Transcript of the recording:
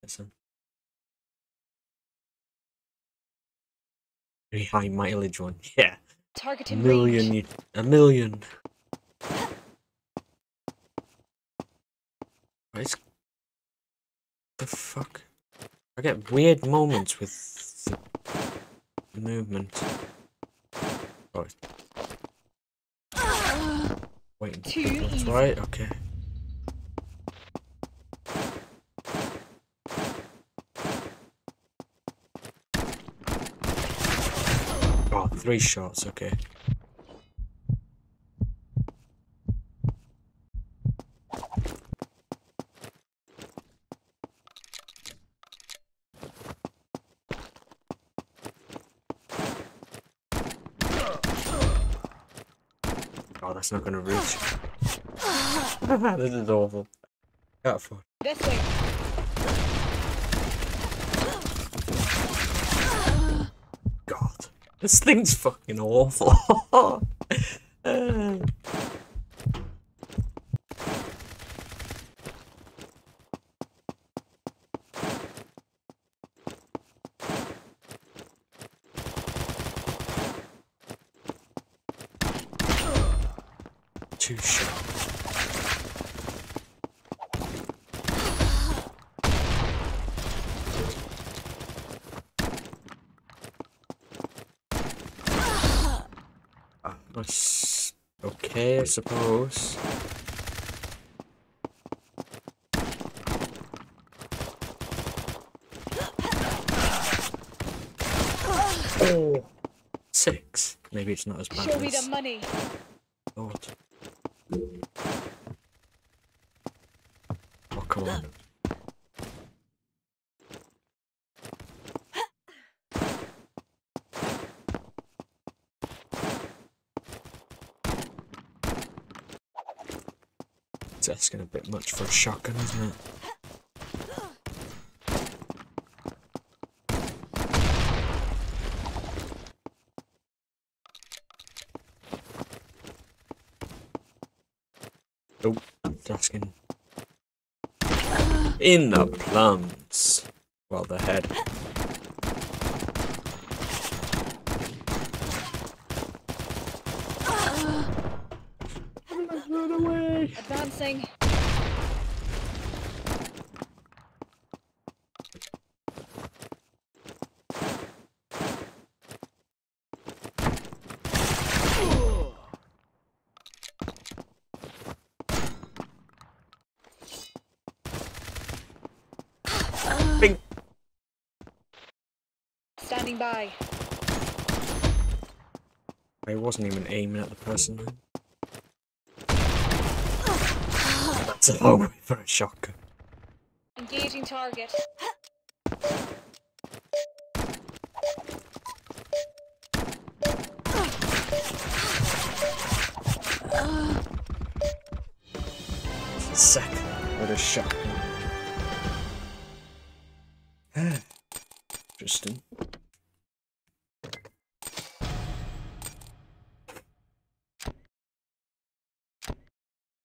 some very high mileage one. Yeah. Target A in million. range. A million. What is the fuck? I get weird moments with the movement. Oh, wait. Too That's easy. right. Okay. Oh, 3 shots. Okay. Oh, that's not gonna reach. This is awful. Can't afford. This way. God, this thing's fucking awful. Too short. That's okay, I suppose. Oh, 6. Maybe it's not as bad Show me as the money. thought. Oh, come on. It's asking a bit much for a shotgun, isn't it? Oh, it's asking. In the plums. Well, the head. Run away! Advancing. Bing. Standing by. I wasn't even aiming at the person then. That's a long way for a shotgun. Engaging target. Second with a shotgun. Interesting.